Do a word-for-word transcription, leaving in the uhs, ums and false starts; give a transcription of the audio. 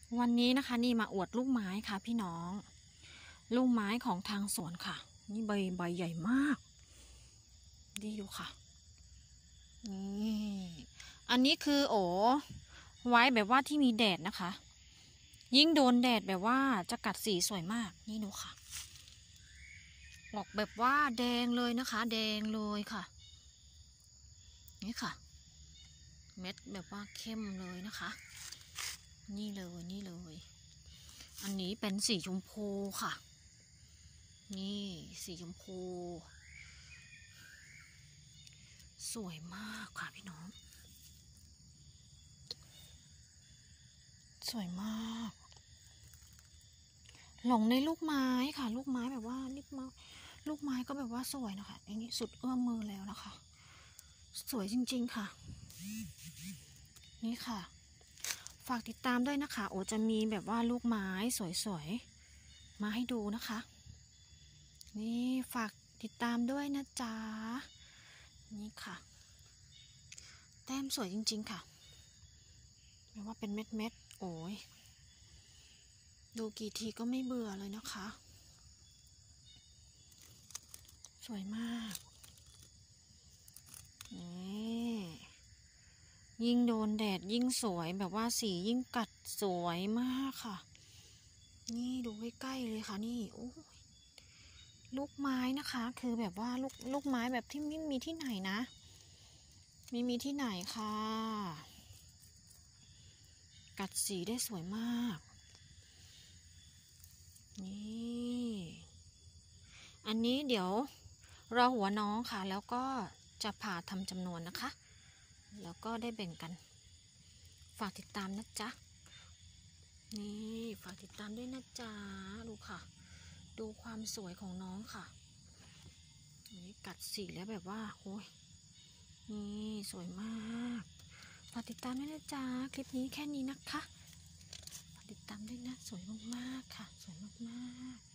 วันนี้นะคะนี่มาอวดลูกไม้ค่ะพี่น้องลูกไม้ของทางสวนค่ะนี่ใบใบใหญ่มากดีดูค่ะนี่อันนี้คือโอ้ไว้แบบว่าที่มีแดดนะคะยิ่งโดนแดดแบบว่าจะกัดสีสวยมากนี่ดูค่ะออกแบบว่าแดงเลยนะคะแดงเลยค่ะนี่ค่ะเม็ดแบบว่าเข้มเลยนะคะนี่เลยนี่เลยอันนี้เป็นสีชมพูค่ะนี่สีชมพูสวยมากค่ะพี่น้องสวยมากหลงในลูกไม้ค่ะลูกไม้แบบว่าลูกไม้ลูกไม้ก็แบบว่าสวยนะคะอันนี้สุดเอื้อมมือแล้วนะคะสวยจริงๆค่ะนี่ค่ะฝากติดตามด้วยนะคะโอจะมีแบบว่าลูกไม้สวยๆมาให้ดูนะคะนี่ฝากติดตามด้วยนะจ๊ะนี่ค่ะแต้มสวยจริงๆค่ะแบบว่าเป็นเม็ดๆโอ้ยดูกี่ทีก็ไม่เบื่อเลยนะคะสวยมากนี่ยิ่งโดนแดดยิ่งสวยแบบว่าสียิ่งกัดสวยมากค่ะนี่ดูใกล้ๆเลยค่ะนี่โอ้ยลูกไม้นะคะคือแบบว่าลูกลูกไม้แบบที่ไม่มีที่ไหนนะไม่มีที่ไหนค่ะกัดสีได้สวยมากนี่อันนี้เดี๋ยวรอหัวน้องค่ะแล้วก็จะผ่าทำจำนวนนะคะแล้วก็ได้แบ่งกันฝากติดตามนะจ๊ะนี่ฝากติดตามด้วยนะจ๊ะดูค่ะดูความสวยของน้องค่ะนี่กัดสีแล้วแบบว่าโอ้ยนี่สวยมากฝากติดตามด้วยนะจ๊ะคลิปนี้แค่นี้นะคะฝากติดตามด้วยนะสวยมากๆค่ะสวยมากๆ